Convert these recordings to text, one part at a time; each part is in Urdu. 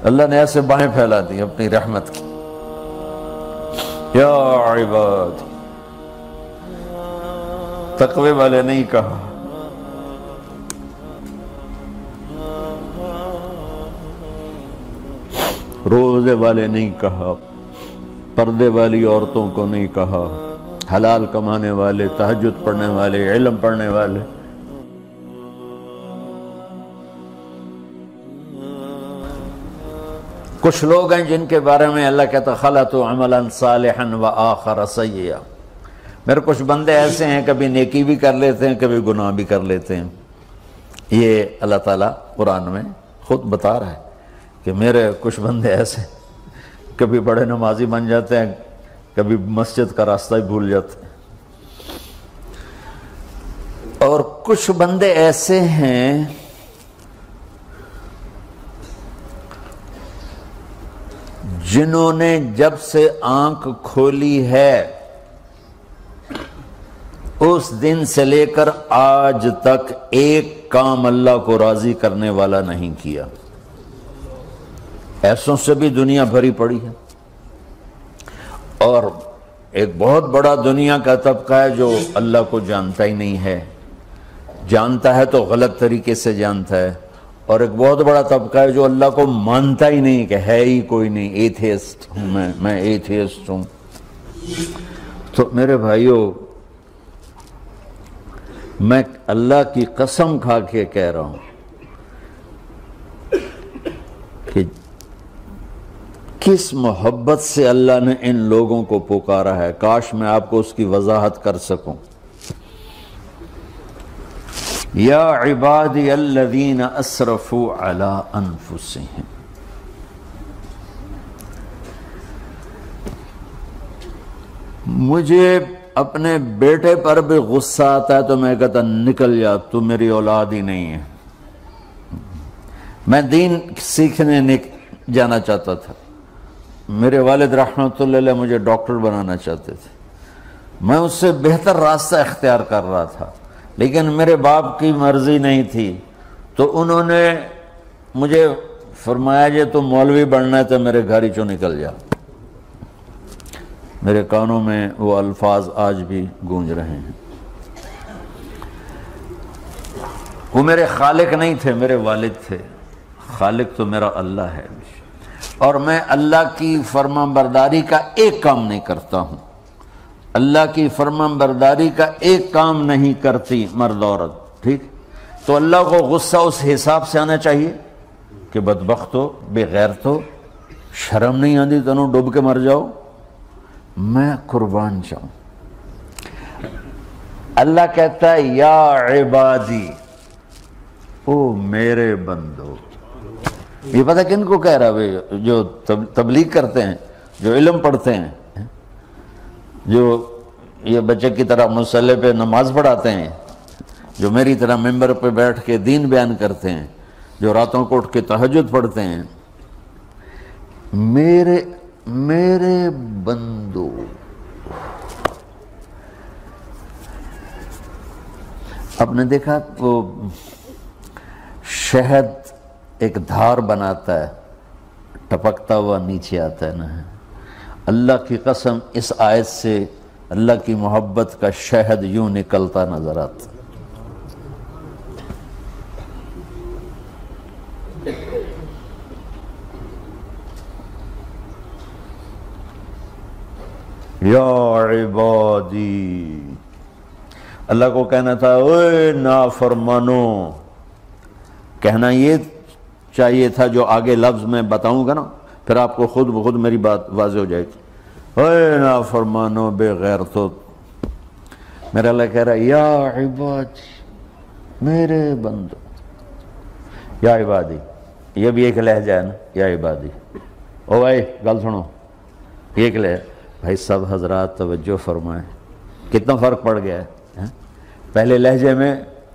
اللہ نے ایسے باہیں پھیلا دی اپنی رحمت کی. یا عباد، تقوی والے نہیں کہا، روزے والے نہیں کہا، پردے والی عورتوں کو نہیں کہا، حلال کمانے والے، تہجد پڑھنے والے، علم پڑھنے والے. کچھ لوگ ہیں جن کے بارے میں اللہ کہتا خلطوا عملا صالحا وآخر سیئا. میرے کچھ بندے ایسے ہیں کبھی نیکی بھی کر لیتے ہیں، کبھی گناہ بھی کر لیتے ہیں. یہ اللہ تعالیٰ قرآن میں خود بتا رہا ہے کہ میرے کچھ بندے ایسے کبھی بڑے نمازی بن جاتے ہیں، کبھی مسجد کا راستہ ہی بھول جاتے ہیں. اور کچھ بندے ایسے ہیں جنہوں نے جب سے آنکھ کھولی ہے اس دن سے لے کر آج تک ایک کام اللہ کو راضی کرنے والا نہیں کیا. ایسوں سے بھی دنیا بھری پڑی ہے. اور ایک بہت بڑا دنیا کا طبقہ ہے جو اللہ کو جانتا ہی نہیں ہے، جانتا ہے تو غلط طریقے سے جانتا ہے. اور ایک بہت بڑا طبقہ ہے جو اللہ کو مانتا ہی نہیں کہ ہے ہی کوئی نہیں، ایتھیسٹ ہوں میں ایتھیسٹ ہوں. تو میرے بھائیوں، میں اللہ کی قسم کھا کے کہہ رہا ہوں کہ کس محبت سے اللہ نے ان لوگوں کو پکارا ہے، کاش میں آپ کو اس کی وضاحت کر سکوں. یا عبادی الذین اسرفوا علی انفسہم. مجھے اپنے بیٹے پر بھی غصہ آتا ہے تو میں کہتا نکل جا، تو میری اولاد ہی نہیں ہے. میں دین سیکھنے جانا چاہتا تھا. میرے والد رحمۃ اللہ علیہ مجھے ڈاکٹر بنانا چاہتے تھے. میں اس سے بہتر راستہ اختیار کر رہا تھا، لیکن میرے باپ کی مرضی نہیں تھی. تو انہوں نے مجھے فرمایا جی تو مولوی بننا ہے تو میرے گھر ہی چوں نکل جا. میرے کانوں میں وہ الفاظ آج بھی گونج رہے ہیں. وہ میرے خالق نہیں تھے، میرے والد تھے. خالق تو میرا اللہ ہے، اور میں اللہ کی فرمان برداری کا ایک کام نہیں کرتا ہوں. اللہ کی فرمان برداری کا ایک کام نہیں کرتی مرد عورت. ٹھیک، تو اللہ کو غصہ اس حساب سے آنا چاہیے کہ بدبخت ہو، بے غیرت ہو، شرم نہیں آتی تنوں ڈوب کے مر جاؤ. میں قربان جاؤں. اللہ کہتا ہے یا عبادی، او میرے بندو. یہ پتہ کن کو کہہ رہا ہے؟ جو تبلیغ کرتے ہیں، جو علم پڑھتے ہیں، جو یہ بچے کی طرح مصلی پہ نماز پڑھاتے ہیں، جو میری طرح ممبر پہ بیٹھ کے دین بیان کرتے ہیں، جو راتوں کو اٹھ کے تہجد پڑھتے ہیں. میرے بندو، آپ نے دیکھا وہ شہد ایک دھار بناتا ہے، ٹپکتا ہوا نیچے آتا ہے نا. اللہ کی قسم اس آیت سے اللہ کی محبت کا شہد یوں نکلتا نظر آتا. یا عبادی، اللہ کو کہنا تھا اوے نافرمانو. کہنا یہ چاہیے تھا جو آگے لفظ میں بتاؤں گا نا، پھر آپ کو خود بخود میری بات واضح ہو جائے گی. اوے نافرمانو، بے غیرتو. میرا اللہ کہہ رہا ہے یا عبادی، میرے بندو. یا عبادی یہ بھی ایک لہجہ ہے نا، یا عبادی. او بھائی گل سنو، یہ ایک لہجہ. بھائی سب حضرات توجہ فرمائیں، کتنا فرق پڑ گیا ہے. پہلے لہجے میں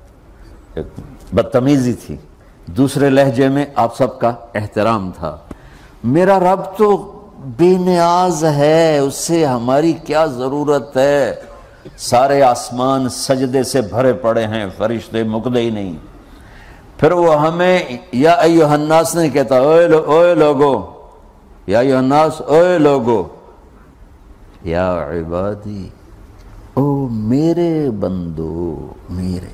بدتمیزی تھی، دوسرے لہجے میں آپ سب کا احترام تھا. میرا رب تو بے نیاز ہے، اس سے ہماری کیا ضرورت ہے. سارے آسمان سجدے سے بھرے پڑے ہیں، فرشتے مکدے ہی نہیں. پھر وہ ہمیں یا ایھا الناس نہیں کہتا، اوے لوگو، یا ایھا الناس، اوے لوگو، یا عبادی، او میرے بندو، میرے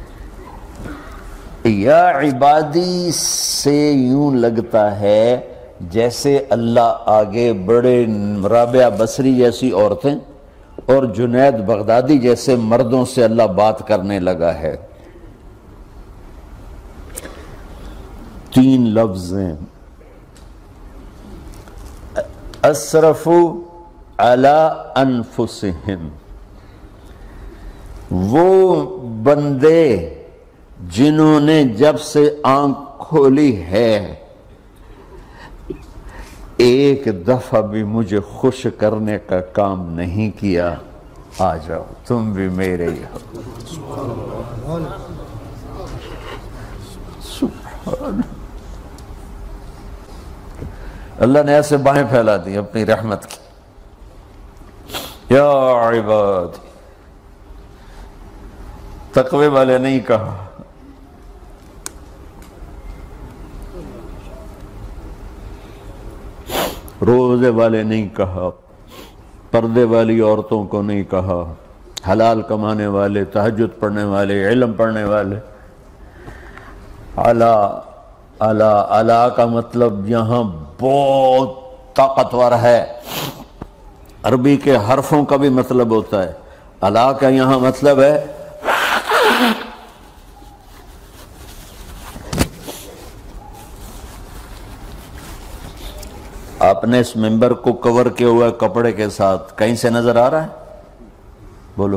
یا عبادی سے یوں لگتا ہے جیسے اللہ آگے بڑے رابعہ بصری جیسی عورتیں اور جنید بغدادی جیسے مردوں سے اللہ بات کرنے لگا ہے۔ 3 لفظ ہیں، اسرفوا علی انفسہم، وہ بندے جنہوں نے جب سے آنکھ کھولی ہے ایک دفعہ بھی مجھے خوش کرنے کا کام نہیں کیا، آ جاؤ تم بھی میرے ہی ہو۔ سبحان اللہ نے ایسے باہیں پھیلا دی اپنی رحمت کی، یا عباد، تقوی والے نہیں کہا، روزے والے نہیں کہا، پردے والی عورتوں کو نہیں کہا، حلال کمانے والے، تہجد پڑھنے والے، علم پڑھنے والے۔ اعلیٰ کا مطلب یہاں بہت طاقتور ہے، عربی کے حرفوں کا بھی مطلب ہوتا ہے، اعلیٰ کا یہاں مطلب ہے آپ نے اس ممبر کو کور کیا ہوا ہے کپڑے کے ساتھ، کہیں سے نظر آ رہا ہے؟ بولو،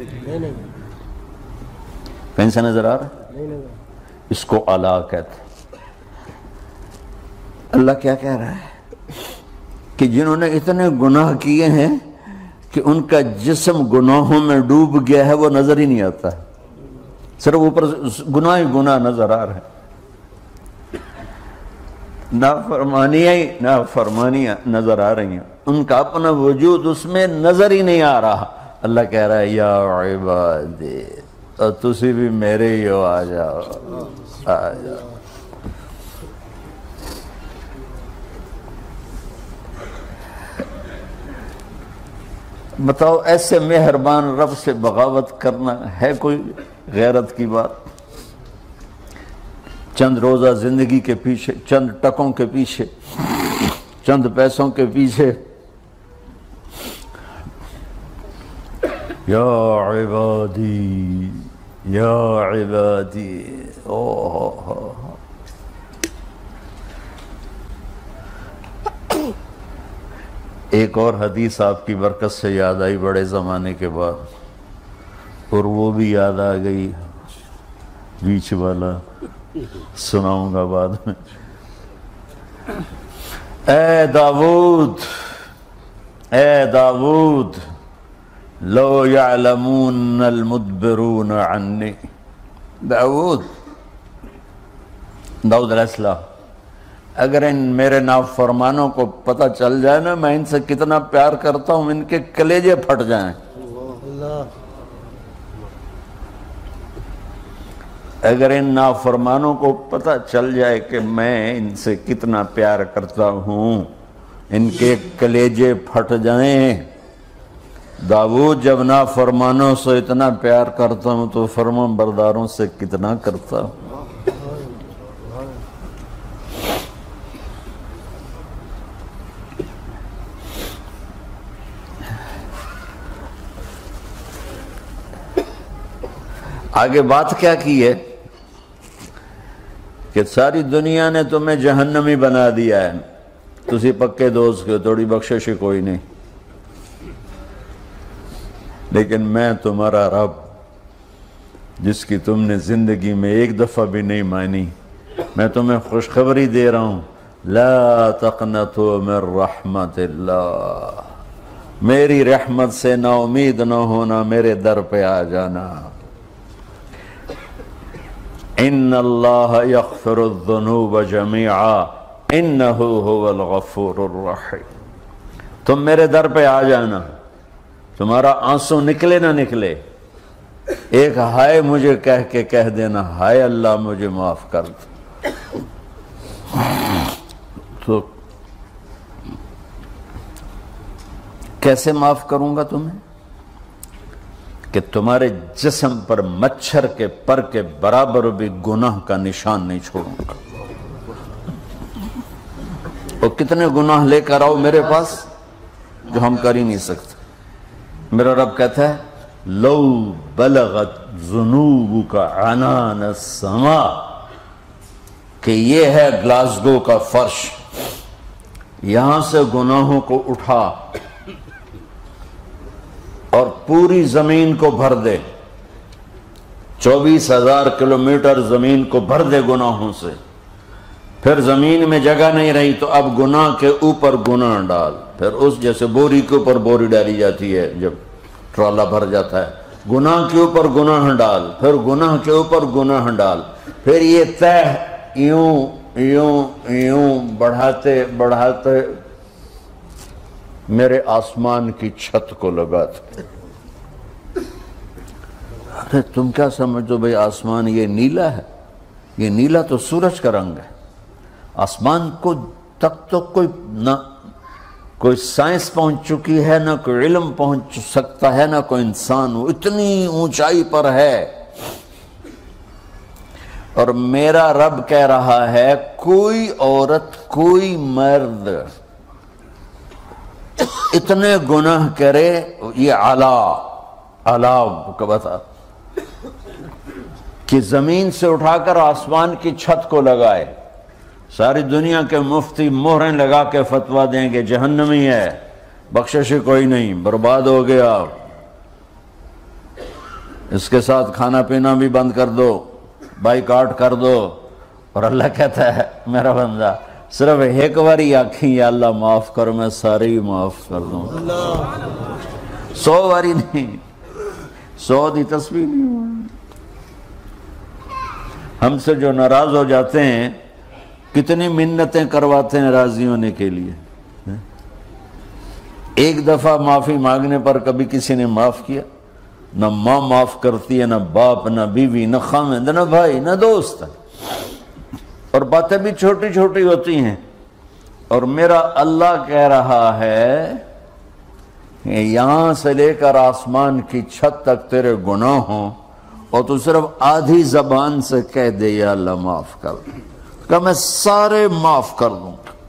کہیں سے نظر آ رہا ہے؟ اس کو اعلیٰ کہتے ہیں۔ اللہ کیا کہہ رہا ہے کہ جنہوں نے اتنے گناہ کیے ہیں کہ ان کا جسم گناہوں میں ڈوب گیا ہے، وہ نظر ہی نہیں آتا ہے، صرف اوپر گناہ ہی گناہ نظر آ رہا ہے، نافرمانیاں نظر آ رہی ہیں، ان کا اپنا وجود اس میں نظر ہی نہیں آ رہا۔ اللہ کہہ رہا ہے یا عبادی، اور تسی بھی میرے ہی ہو، آ جاؤ آ جاؤ۔ بتاؤ ایسے مہربان رب سے بغاوت کرنا ہے کوئی غیرت کی بات؟ چند روزہ زندگی کے پیچھے، چند ٹکوں کے پیچھے، چند پیسوں کے پیچھے، یا عبادی یا عبادی، ایک اور حدیث آپ کی برکت سے یاد آئی بڑے زمانے کے بعد، اور وہ بھی یاد آ گئی، بیچ والا سناؤں گا بعد میں۔ اے داود، اے داود، لو یعلمون المدبرون عنی، داود علیہ السلام، اگر ان میرے نافرمانوں کو پتہ چل جائے نا میں ان سے کتنا پیار کرتا ہوں، ان کے کلیجے پھٹ جائیں۔ اگر ان نافرمانوں کو پتہ چل جائے کہ میں ان سے کتنا پیار کرتا ہوں، ان کے کلیجے پھٹ جائیں۔ داؤد جب نافرمانوں سے اتنا پیار کرتا ہوں تو فرما برداروں سے کتنا کرتا ہوں۔ آگے بات کیا کی ہے کہ ساری دنیا نے تمہیں جہنمی بنا دیا ہے، تسی پکے دوست کے تھوڑی بخشش کوئی نہیں، لیکن میں تمہارا رب جس کی تم نے زندگی میں ایک دفعہ بھی نہیں مانی، میں تمہیں خوشخبری دے رہا ہوں، لا تقنطوا من رحمت اللہ، میری رحمت سے نا امید نہ ہونا، میرے در پہ آ جانا۔ ان اللہ یغفر الذنوب جميعا انہ هو الغفور الرحیم، تم میرے در پہ آ جانا، تمہارا آنسو نکلے نہ نکلے، ایک ہائے مجھے کہہ کے کہہ دینا، ہائے اللہ مجھے معاف کر دے۔ تو کیسے معاف کروں گا تمہیں؟ کہ تمہارے جسم پر مچھر کے پر کے برابر بھی گناہ کا نشان نہیں چھوڑوں گا۔ اور کتنے گناہ لے کر آؤ میرے پاس جو ہم کر ہی نہیں سکتے۔ میرا رب کہتا ہے لو بلغت ذنوبک عنان السماء، کہ یہ ہے گلاسگو کا فرش، یہاں سے گناہوں کو اٹھا اور پوری زمین کو بھر دے، 24,000 کلومیٹر زمین کو بھر دے گناہوں سے، پھر زمین میں جگہ نہیں رہی تو اب گناہ کے اوپر گناہ ڈال، پھر اس جیسے بوری کے اوپر بوری ڈالی جاتی ہے جب ٹرالا بھر جاتا ہے، گناہ کے اوپر گناہ ڈال، پھر گناہ کے اوپر گناہ ڈال، پھر یہ تہ یوں یوں یوں بڑھاتے بڑھاتے میرے آسمان کی چھت کو لگاتے۔ ارے تم کیا سمجھو بھئی آسمان یہ نیلا ہے؟ یہ نیلا تو سورج کا رنگ ہے۔ آسمان کو تک تو کوئی سائنس پہنچ چکی ہے، نہ کوئی علم پہنچ سکتا ہے، نہ کوئی انسان، وہ اتنی اونچائی پر ہے۔ اور میرا رب کہہ رہا ہے کوئی عورت کوئی مرد اتنے گناہ کرے، یہ اعلیٰ کو بتا کہ زمین سے اٹھا کر آسمان کی چھت کو لگائے، ساری دنیا کے مفتی مہریں لگا کے فتویٰ دیں گے جہنمی ہے، بخشش کوئی نہیں، برباد ہو گیا، اس کے ساتھ کھانا پینا بھی بند کر دو، بائیکاٹ کر دو۔ اور اللہ کہتا ہے میرا بندہ صرف ایک باری آکھیں یا اللہ معاف کر، میں سارے ہی معاف کر دوں، 100 باری نہیں، 100 دی تسبیح نہیں۔ ہم سے جو ناراض ہو جاتے ہیں کتنی منتیں کرواتے ہیں راضی ہونے کے لیے، ایک دفعہ معافی مانگنے پر کبھی کسی نے معاف کیا؟ نہ ماں معاف کرتی ہے، نہ باپ، نہ بیوی، نہ خاوند، نہ بھائی، نہ دوست، اور باتیں بھی چھوٹی چھوٹی ہوتی ہیں۔ اور میرا اللہ کہہ رہا ہے کہ یہاں سے لے کر آسمان کی چھت تک تیرے گناہ ہوں اور تو صرف آدھی زبان سے کہہ دے یا اللہ معاف کر دوں، کہ میں سارے معاف کر دوں گا۔